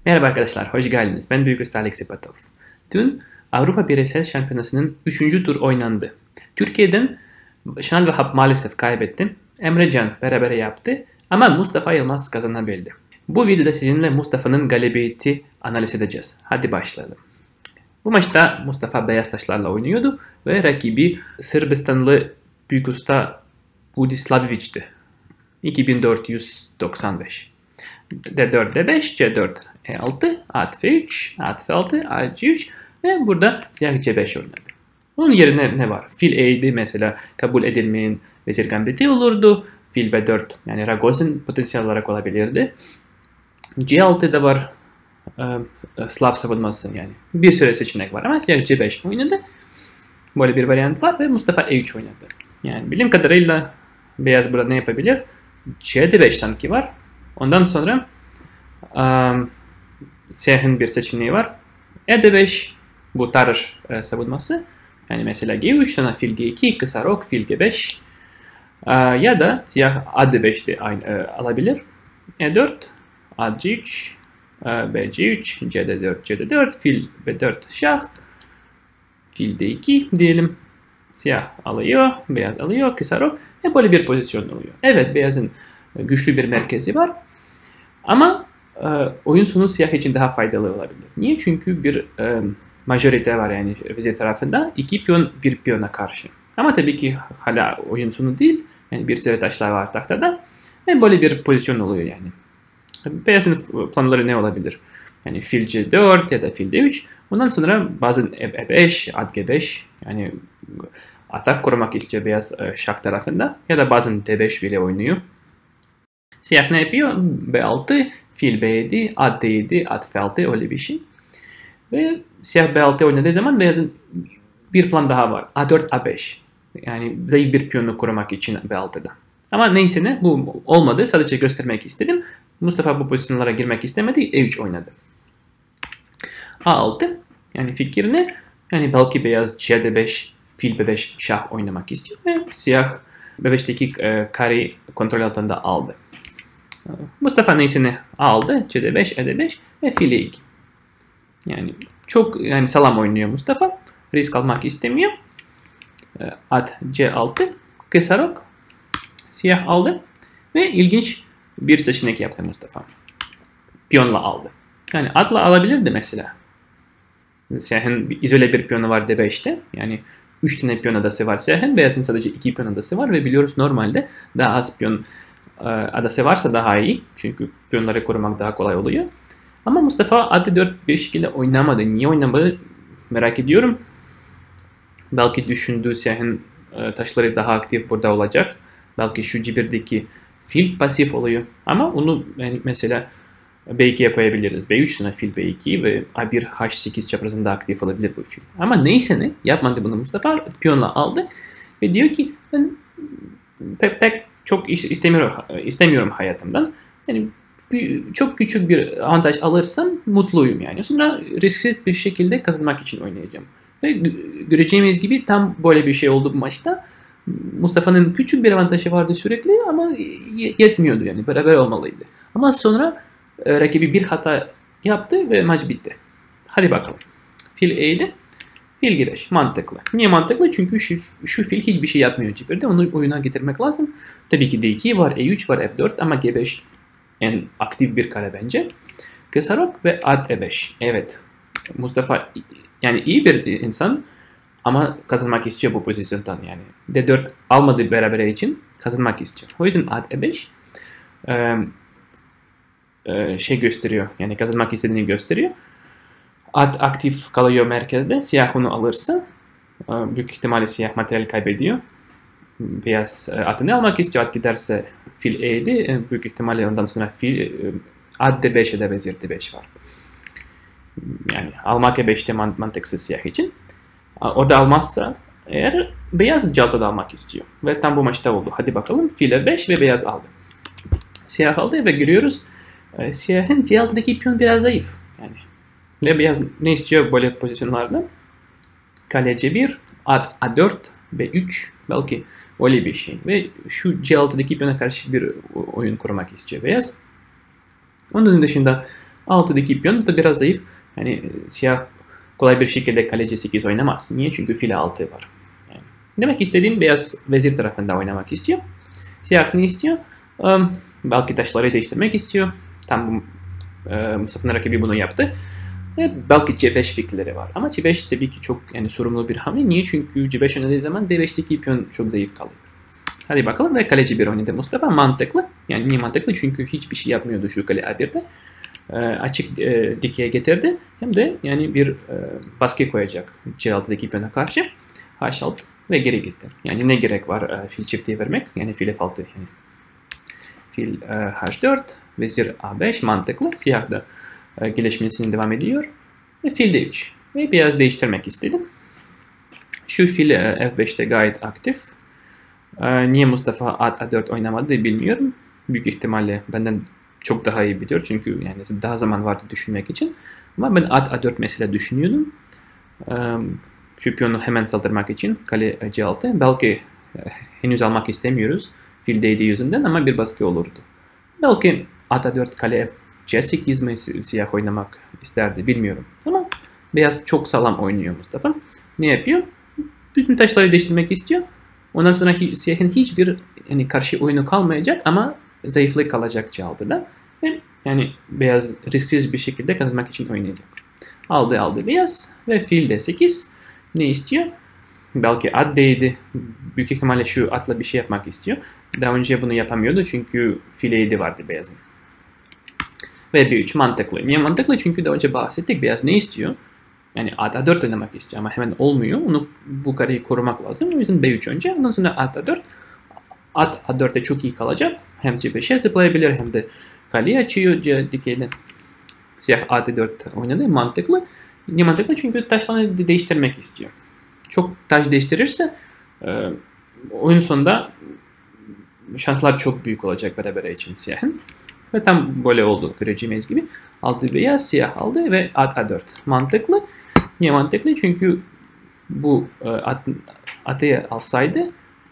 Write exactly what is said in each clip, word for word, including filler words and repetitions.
Merhaba arkadaşlar, hoş geldiniz. Ben Büyük Usta Alex Ipatov. Dün Avrupa Bireysel Şampiyonası'nın üçüncü tur oynandı. Türkiye'den Şenol Vahap maalesef kaybetti. Emre Can berabere yaptı ama Mustafa Yılmaz kazanabildi. Bu videoda sizinle Mustafa'nın galibiyeti analiz edeceğiz. Hadi başlayalım. Bu maçta Mustafa beyaz taşlarla oynuyordu ve rakibi Sırbistanlı Büyük Usta Vudislavovic'ti. iki bin dört yüz doksan beş. D dört, D beş, C dört, E altı, at F üç, at F altı, A C üç ve burada siyah C beş oynadı. Onun yerine ne var? Fil E'ydi mesela, kabul edilmeyen vezir gambiti olurdu. Fil B dört, yani Ragozin potansiyel olarak olabilirdi. C altıda var e, Slav savunması, yani bir sürü seçenek var ama siyah C beş oynadı. Böyle bir varyant var ve Mustafa E üç oynadı. Yani bildiğim kadarıyla beyaz burada ne yapabilir? C D beş sanki var. Ondan sonra um, siyahın bir seçeneği var. E D beş bu tarz e, savunması. Yani mesela G üç, sonra fil G iki, kısa rok, fil G beş. E, ya da siyah A D beş de aynı, e, alabilir. E dört, A C üç, e, B C üç, C D dört, C D dört, fil B dört şah, fil D iki diyelim. Siyah alıyor, beyaz alıyor, kısa rok ve böyle bir pozisyon oluyor. Evet, beyazın güçlü bir merkezi var. Ama e, oyun sonu siyah için daha faydalı olabilir. Niye? Çünkü bir e, majorite var, yani vezir tarafında iki piyon bir piyona karşı. Ama tabii ki hala oyun sonu değil. Yani bir sürü taşlar var tahtada. Ve böyle bir pozisyon oluyor yani. Beyazın planları ne olabilir? Yani fil C dört ya da fil D üç. Ondan sonra bazen E beş, at G beş. Yani atak korumak istiyor beyaz şah tarafında. Ya da bazen D beş bile oynuyor. Siyah ne yapıyor? B altı, fil B yedi, at D yedi, at F altı, öyle bir şey. Ve siyah B altı oynadığı zaman beyazın bir plan daha var. A dört, A beş. Yani zayıf bir piyonu korumak için B altıda. Ama neyse ne, bu olmadı. Sadece göstermek istedim. Mustafa bu pozisyonlara girmek istemedi. E üç oynadı. A altı. Yani fikir ne? Yani belki beyaz C D beş, fil B beş şah oynamak istiyor. Ve siyah B beşteki e, kareyi kontrol altında aldı. Mustafa neyse ne aldı. C D beş, E D beş ve fil E iki. Yani çok yani salam oynuyor Mustafa. Risk almak istemiyor. At C altı. Kısa rok. Siyah aldı. Ve ilginç bir seçenek yaptı Mustafa. Piyonla aldı. Yani atla alabilirdi mesela. Siyahın izole bir piyonu var D beşte. Yani üç tane piyon adası var siyahın. Beyazın sadece iki piyon adası var ve biliyoruz normalde daha az piyon adası varsa daha iyi. Çünkü piyonları korumak daha kolay oluyor. Ama Mustafa A D dört bir şekilde oynamadı. Niye oynamadı merak ediyorum. Belki düşündüğü siyahın taşları daha aktif burada olacak. Belki şu C birdeki fil pasif oluyor. Ama onu yani mesela B ikiye koyabiliriz. B üç sonra fil B iki ve A bir H sekiz çaprazında aktif olabilir bu fil. Ama neyse ne yapmadı bunu Mustafa. Piyonla aldı ve diyor ki ben pek, pek çok istemiyorum, istemiyorum hayatımdan. Yani bir, çok küçük bir avantaj alırsam mutluyum yani. Sonra risksiz bir şekilde kazanmak için oynayacağım. Ve göreceğimiz gibi tam böyle bir şey oldu bu maçta. Mustafa'nın küçük bir avantajı vardı sürekli ama yetmiyordu yani. Beraber olmalıydı. Ama sonra e, rakibi bir hata yaptı ve maç bitti. Hadi bakalım. Fil E'ydi. Fil G beş. Mantıklı. Niye mantıklı? Çünkü şu, şu fil hiçbir şey yapmıyor C birde. Onu oyuna getirmek lazım. Tabii ki D iki var, E üç var, F dört ama G beş en aktif bir kare bence. Kısa rok ve at E beş. Evet. Mustafa yani iyi bir insan ama kazanmak istiyor bu pozisyondan yani. D dört almadı berabere için kazanmak istiyor. O yüzden at E beş e, e, şey gösteriyor. Yani kazanmak istediğini gösteriyor. At aktif kalıyor merkezde. Siyah onu alırsa büyük ihtimalle siyah materyal kaybediyor. Beyaz atını almak istiyor. At giderse fil E'ydi. Büyük ihtimalle ondan sonra fil at D beş ya da vezir D beş var. Yani almak E beşte mantıksız siyah için. Orada almazsa eğer beyaz C altıda almak istiyor. Ve tam bu maçta oldu. Hadi bakalım. Fil E beş ve beyaz aldı. Siyah aldı ve görüyoruz siyahın C altıdaki piyon biraz zayıf. Yani ve beyaz ne istiyor böyle pozisyonlarda? Kale C bir, at A dört, B üç belki öyle bir şey. Ve şu C altıdaki piyona karşı bir oyun kurmak istiyor beyaz. Onun dışında altıdaki piyon da biraz zayıf. Yani siyah kolay bir şekilde kale C sekiz oynamaz. Niye? Çünkü file altı var. Yani demek istediğim beyaz vezir tarafında oynamak istiyor. Siyah ne istiyor? Um, belki taşları değiştirmek istiyor. Tam bu e, Mustafa'nın rakibi bunu yaptı. Ve belki C beş fikirleri var. Ama C beş tabii ki çok yani sorumlu bir hamle. Niye? Çünkü C beş oynadığı zaman D beşteki piyon çok zayıf kalıyor. Hadi bakalım ve kaleci bir oynadı Mustafa. Mantıklı. Yani niye mantıklı? Çünkü hiçbir şey yapmıyordu şu kale A birde. E, açık e, dikeye getirdi. Hem de yani bir e, baskı koyacak C altıdaki piyona karşı. H altı ve geri gitti. Yani ne gerek var e, fil çifti vermek? Yani fil F altı. Yani fil e, H dört, vezir A beş mantıklı. Siyah da e, gelişmesine devam ediyor. Ve fil D üç. Ve biraz değiştirmek istedim. Şu fil e, F beşte gayet aktif. E, niye Mustafa at A dört oynamadı bilmiyorum. Büyük ihtimalle benden çok daha iyi biliyor. Çünkü yani daha zaman vardı düşünmek için. Ama ben at A dört mesela düşünüyordum. E, şu piyonu hemen saldırmak için kale C altı. Belki e, henüz almak istemiyoruz. Fil D yedi yüzünden ama bir baskı olurdu. Belki at A dört kale C sekiz mi siyah oynamak isterdi bilmiyorum. Ama beyaz çok sağlam oynuyor Mustafa. Ne yapıyor? Bütün taşları değiştirmek istiyor. Ondan sonra siyahın hiçbir yani karşı oyunu kalmayacak ama zayıflık kalacak C altıda. Ve yani beyaz risksiz bir şekilde kazanmak için oynayacak. Aldı aldı beyaz ve fil D sekiz. Ne istiyor? Belki at D yedi. Büyük ihtimalle şu atla bir şey yapmak istiyor. Daha önce bunu yapamıyordu çünkü fil E yedi vardı beyazın. Ve B üç mantıklı. Niye mantıklı? Çünkü daha önce bahsettik. Beyaz ne istiyor? Yani at A dört oynamak istiyor ama hemen olmuyor. Onu bu kareyi korumak lazım. O yüzden B üç önce. Ondan sonra at A dört. At A dörtte çok iyi kalacak. Hem C beşe zıplayabilir hem de kaleyi açıyor C dikeyden. Siyah at A dört oynadı. Mantıklı. Niye mantıklı? Çünkü taşlarını değiştirmek istiyor. Çok taş değiştirirse e, oyun sonunda şanslar çok büyük olacak beraber için siyahın. Ve tam böyle oldu göreceğimiz gibi. Altı beyaz, siyah aldı ve at A dört. Mantıklı. Niye mantıklı? Çünkü bu e, at, atı alsaydı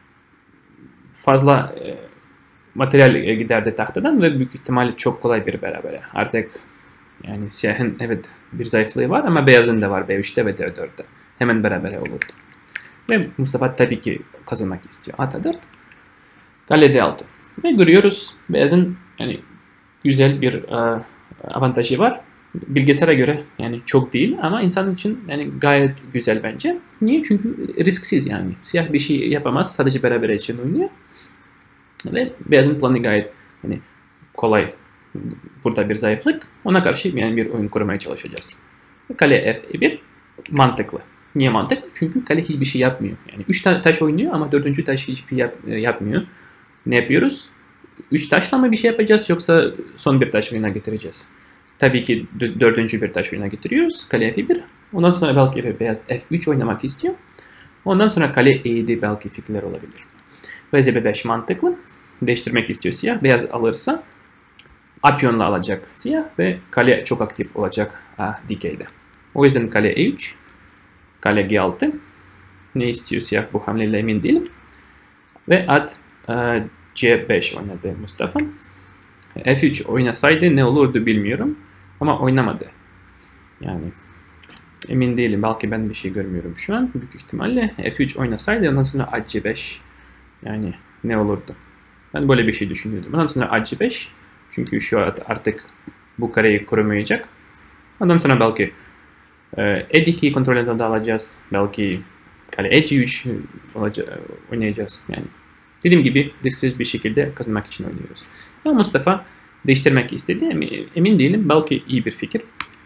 fazla e, materyal giderdi tahtadan ve büyük ihtimalle çok kolay bir berabere. Artık yani siyahın evet bir zayıflığı var ama beyazın da var B üçte ve D dörtte. Hemen berabere olurdu. Ve Mustafa tabii ki kazanmak istiyor. At A dört. Kale D altı. Ve görüyoruz beyazın yani güzel bir e, avantajı var. Bilgisayara göre yani çok değil ama insan için yani gayet güzel bence. Niye? Çünkü risksiz yani. Siyah bir şey yapamaz. Sadece beraber için oynuyor. Ve beyazın planı gayet yani kolay. Burada bir zayıflık. Ona karşı yani bir oyun kurmaya çalışacağız. Kale F bir mantıklı. Niye mantıklı? Çünkü kale hiçbir şey yapmıyor. Yani üç taş oynuyor ama dördüncü taş hiçbir yap, yapmıyor. Ne yapıyoruz? üç taşla mı bir şey yapacağız yoksa son bir taş oyuna getireceğiz? Tabii ki dördüncü bir taş oyuna getiriyoruz. Kale F bir. Ondan sonra belki beyaz F üç oynamak istiyor. Ondan sonra kale E yedi belki fikirler olabilir. Ve Z B beş mantıklı. Değiştirmek istiyor siyah. Beyaz alırsa A piyonla alacak siyah ve kale çok aktif olacak A dikeyde. O yüzden kale E üç. Kale G altı. Ne istiyor siyah bu hamleyle emin değilim. Ve at uh, C beş oynadı Mustafa. F üç oynasaydı ne olurdu bilmiyorum. Ama oynamadı. Yani emin değilim. Belki ben bir şey görmüyorum şu an. Büyük ihtimalle F üç oynasaydı ondan sonra at C beş. Yani ne olurdu? Ben böyle bir şey düşünüyordum. Ondan sonra at C beş. Çünkü şu an artık bu kareyi korumayacak. Ondan sonra belki E ikiyi kontrol altına alacağız. Belki kale E üç oynayacağız. Yani dediğim gibi risksiz bir şekilde kazanmak için oynuyoruz. Ama Mustafa değiştirmek istedi. Emin değilim. Belki iyi bir fikir.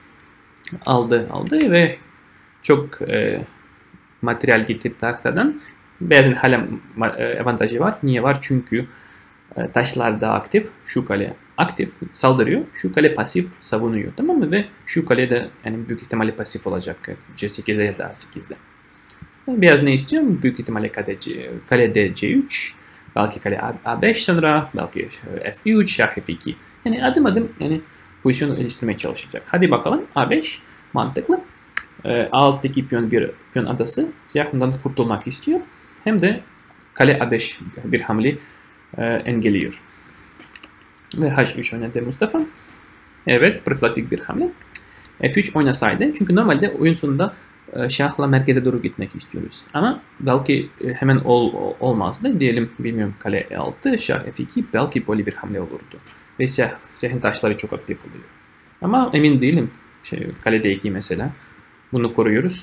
Aldı aldı ve çok e, materyal gitti tahtadan. Beyazın hala avantajı var. Niye var? Çünkü e, taşlar daha aktif. Şu kale aktif saldırıyor. Şu kale pasif savunuyor. Tamam mı? Ve şu kale de yani büyük ihtimalle pasif olacak. C sekizde ya da A sekizde. Beyaz ne istiyor? Büyük ihtimalle kale D C üç. Belki kale A beş sonra. Belki F üç, şah F iki. Yani adım adım yani pozisyonu geliştirmeye çalışacak. Hadi bakalım. A beş mantıklı. A alttaki piyon bir piyon adası. Siyah bundan kurtulmak istiyor. Hem de kale A beş bir hamle e, engelliyor. Ve H üç oynadı Mustafa. Evet, profilaktik bir hamle. F üç oynasaydı. Çünkü normalde oyun sonunda şahla merkeze doğru gitmek istiyoruz. Ama belki hemen ol, olmazdı. Diyelim bilmiyorum kale E altı, şah F iki belki böyle bir hamle olurdu. Ve siyah, siyahın taşları çok aktif oluyor. Ama emin değilim. Şey, kale D iki mesela. Bunu koruyoruz.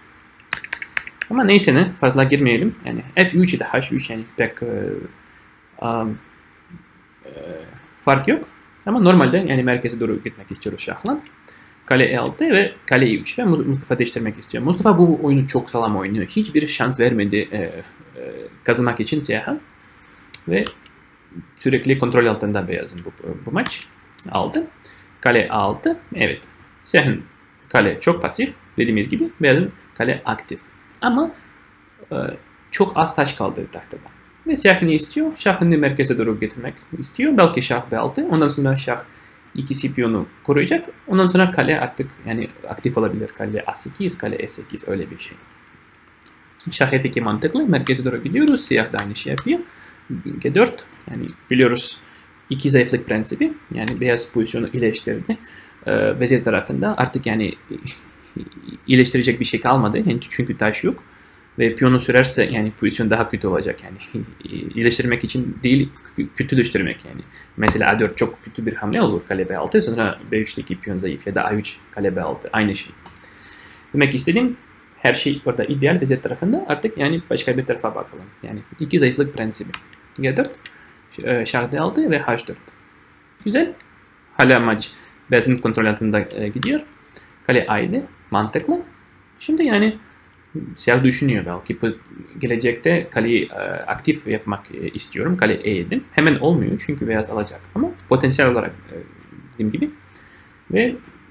Ama neyse ne fazla girmeyelim. Yani F üç ile H üç yani pek e, um, e, fark yok. Ama normalde yani merkeze doğru gitmek istiyoruz şahla. Kale E altı ve kale E üç ve Mustafa değiştirmek istiyor. Mustafa bu oyunu çok sağlam oynuyor. Hiçbir şans vermedi e, e, kazanmak için siyaha. Ve sürekli kontrol altında beyazın bu, bu maç aldı. Kale A altı. Evet. Siyahın kale çok pasif. Dediğimiz gibi beyazın kale aktif. Ama e, çok az taş kaldı tahtada. Ve siyah ne istiyor? Şahını merkeze doğru getirmek istiyor. Belki şah B altı. Ondan sonra şah ikisi piyonu koruyacak. Ondan sonra kale artık yani aktif olabilir. Kale A sekiz, kale E sekiz öyle bir şey. Şah F iki mantıklı. Merkeze doğru gidiyoruz. Siyah da aynı şey yapıyor. G dört yani biliyoruz iki zayıflık prensibi. Yani beyaz pozisyonu iyileştirdi. Ee, vezir tarafında artık yani iyileştirecek bir şey kalmadı. Yani çünkü taş yok. Ve piyonu sürerse yani pozisyon daha kötü olacak yani. İyileştirmek için değil, kötüleştirmek yani. Mesela A dört çok kötü bir hamle olur kale B altı, sonra B üç'teki piyon zayıf ya da A üç kale B altı aynı şey. Demek istediğim her şey orada ideal vezir tarafında, artık yani başka bir tarafa bakalım. Yani iki zayıflık prensibi. G dört, şah D altı ve H dört. Güzel. Hala maç beyazın kontrol altında gidiyor. Kale A yedi mantıklı. Şimdi yani siyah düşünüyor belki gelecekte kaleyi aktif yapmak istiyorum. Kale E yedi. Hemen olmuyor çünkü beyaz alacak ama potansiyel olarak dediğim gibi ve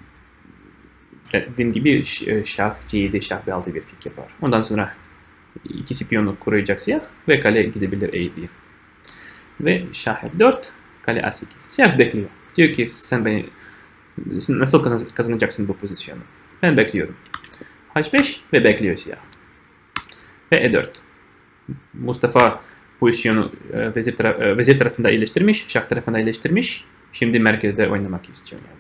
dediğim gibi şah C yedi, şah B altı bir fikir var. Ondan sonra ikisi piyonu koruyacak siyah ve kale gidebilir E yedi'ye. Ve şah F dört, kale A sekiz. Siyah bekliyor. Diyor ki sen beni nasıl kazanacaksın bu pozisyonu? Ben bekliyorum. H beş ve bekliyor siyah. Ve E dört. Mustafa pozisyonu e, vezir, taraf, e, vezir tarafında iyileştirmiş, şah tarafında iyileştirmiş. Şimdi merkezde oynamak istiyor yani.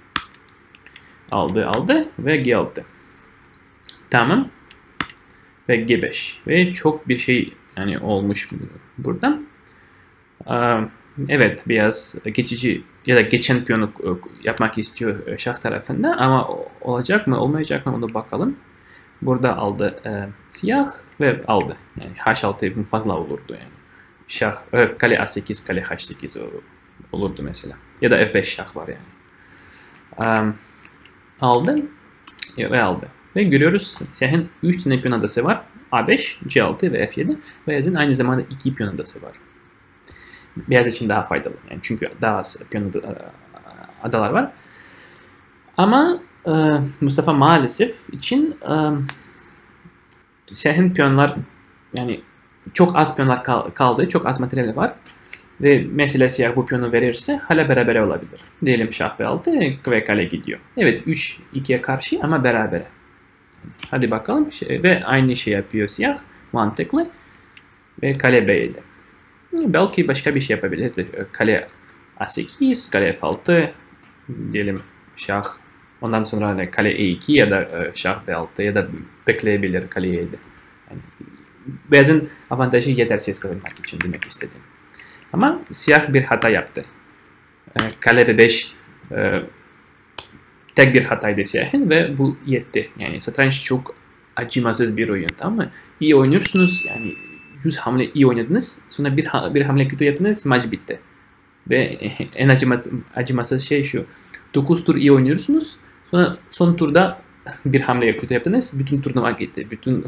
Aldı aldı ve G altı. Tamam. Ve G beş. Ve çok bir şey yani olmuş buradan. Ee, evet biraz geçici ya da geçen piyonu yapmak istiyor şah tarafında ama olacak mı olmayacak mı onu bakalım. Burada aldı e, siyah ve aldı. Yani H altı fazla olurdu yani. Şah, e, kale A sekiz, kale H sekiz olurdu mesela. Ya da F beş şah var yani. Um, aldı ve aldı. Ve görüyoruz siyahın üç tane piyon adası var. A beş, C altı ve F yedi. Beyazın aynı zamanda iki piyon adası var. Beyaz için daha faydalı. Yani çünkü daha az piyon adalar var. Ama e, Mustafa maalesef için e, siyahın piyonlar yani çok az piyonlar kal kaldı. Çok az materyali var. Ve mesela siyah bu piyonu verirse hala beraber olabilir. Diyelim şah B altı ve kale gidiyor. Evet üç ikiye karşı ama beraber. Hadi bakalım. Ve aynı şey yapıyor siyah. Mantıklı. Ve kale B yedi. Belki başka bir şey yapabilir. Kale A sekiz, kale F altı. Diyelim şah. Ondan sonra kale E iki ya da şah B altı ya da bekleyebilir kale E yedi. Yani, beyazın avantajı yetersiz kazanmak için demek istedim. Ama siyah bir hata yaptı. Kale B beş e, tek bir hataydı siyahın ve bu yetti. Yani satranç çok acımasız bir oyun, tamam mı? İyi oynuyorsunuz yani yüz hamle iyi oynadınız. Sonra bir, bir hamle kötü yaptınız, maç bitti. Ve en acımasız, acımasız şey şu. dokuz tur iyi oynuyorsunuz. Sonra son turda bir hamle kötü yaptınız. Bütün turnuva gitti. Bütün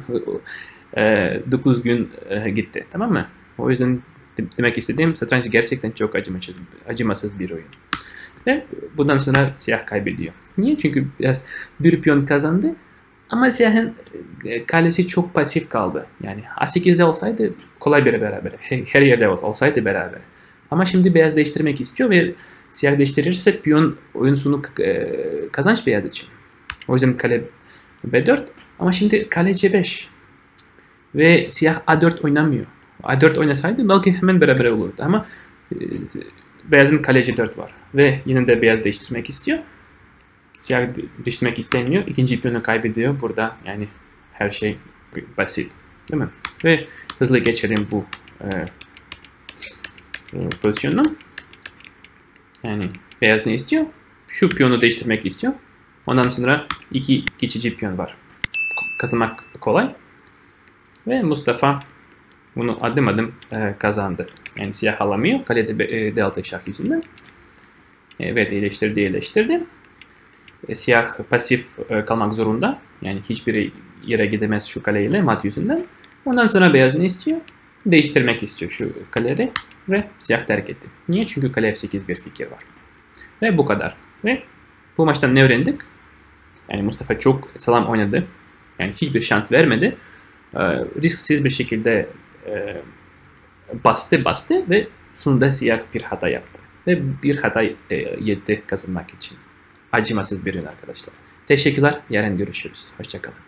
e, dokuz gün e, gitti. Tamam mı? O yüzden demek istediğim satranç gerçekten çok acımasız, acımasız bir oyun. Ve bundan sonra siyah kaybediyor. Niye? Çünkü biraz bir piyon kazandı. Ama siyahın kalesi çok pasif kaldı. Yani A sekiz'de olsaydı kolay bir beraber. Her yerde olsaydı beraber. Ama şimdi beyaz değiştirmek istiyor ve siyah değiştirirse piyon oyun sonu kazanç beyaz için. O yüzden kale B dört. Ama şimdi kale C beş. Ve siyah A dört oynamıyor. A dört oynasaydı belki hemen beraber olurdu ama e, beyazın kale C dört var. Ve yine de beyaz değiştirmek istiyor. siyah değiştirmek istemiyor. İkinci piyonu kaybediyor. Burada yani her şey basit. Değil mi? Ve hızlı geçelim bu e, e, pozisyonu. Yani beyaz ne istiyor? Şu piyonu değiştirmek istiyor. Ondan sonra iki geçici piyon var. Kazanmak kolay. Ve Mustafa bunu adım adım e, kazandı. Yani siyah alamıyor. Kalede e, D altı şah yüzünden. Evet, iyileştirdi iyileştirdi. E, siyah pasif e, kalmak zorunda. Yani hiçbir yere gidemez şu kaleyle mat yüzünden. Ondan sonra beyaz ne istiyor? Değiştirmek istiyor şu kaleleri ve siyah terk etti. Niye? Çünkü kale F sekiz bir fikir var. Ve bu kadar. Ve bu maçtan ne öğrendik? Yani Mustafa çok sağlam oynadı. Yani hiçbir şans vermedi. E, risksiz bir şekilde e, bastı bastı ve sonunda siyah bir hata yaptı. Ve bir hata e, yetti kazanmak için. Acımasız bir oyun arkadaşlar. Teşekkürler. Yarın görüşürüz. Hoşçakalın.